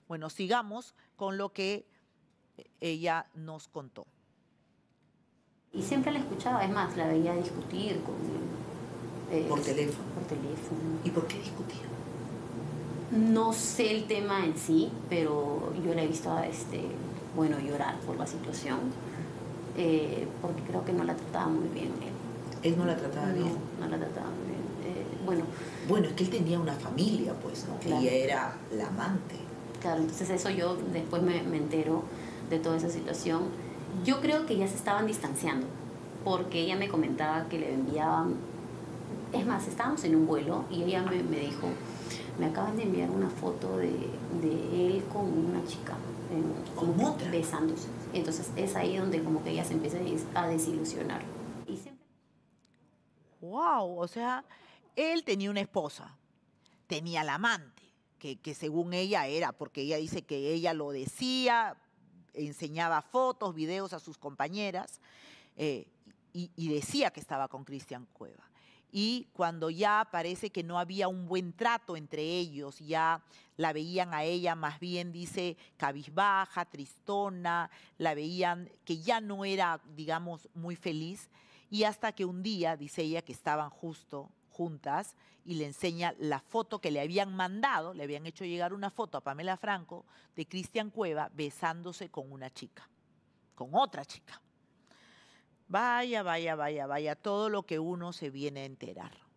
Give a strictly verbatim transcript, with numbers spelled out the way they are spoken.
Bueno, sigamos con lo que ella nos contó. Y siempre la escuchaba, es más, la veía discutir con eh, por teléfono. Por teléfono. ¿Y por qué discutían? No sé el tema en sí, pero yo la he visto, este, bueno, llorar por la situación, eh, porque creo que no la trataba muy bien él. ¿Él no la trataba no, bien? No la trataba muy bien. Eh, bueno, bueno, es que él tenía una familia, pues, ¿no? Claro. Ella era la amante. Claro, entonces eso yo después me, me entero de toda esa situación. Yo creo que ya se estaban distanciando, porque ella me comentaba que le enviaban, es más, estábamos en un vuelo y ella me, me dijo, me acaban de enviar una foto de, de él con una chica, en, ¿Con otra? Besándose. Entonces es ahí donde como que ella se empieza a desilusionar. Y siempre... Wow, o sea, él tenía una esposa, tenía la amante, que, que según ella era, porque ella dice que ella lo decía, enseñaba fotos, videos a sus compañeras, eh, y, y decía que estaba con Cristian Cueva. Y cuando ya parece que no había un buen trato entre ellos, ya la veían a ella más bien, dice, cabizbaja, tristona, la veían que ya no era, digamos, muy feliz, y hasta que un día, dice ella, que estaban justo juntas y le enseña la foto que le habían mandado, le habían hecho llegar una foto a Pamela Franco de Cristian Cueva besándose con una chica, con otra chica. Vaya, vaya, vaya, vaya, todo lo que uno se viene a enterar.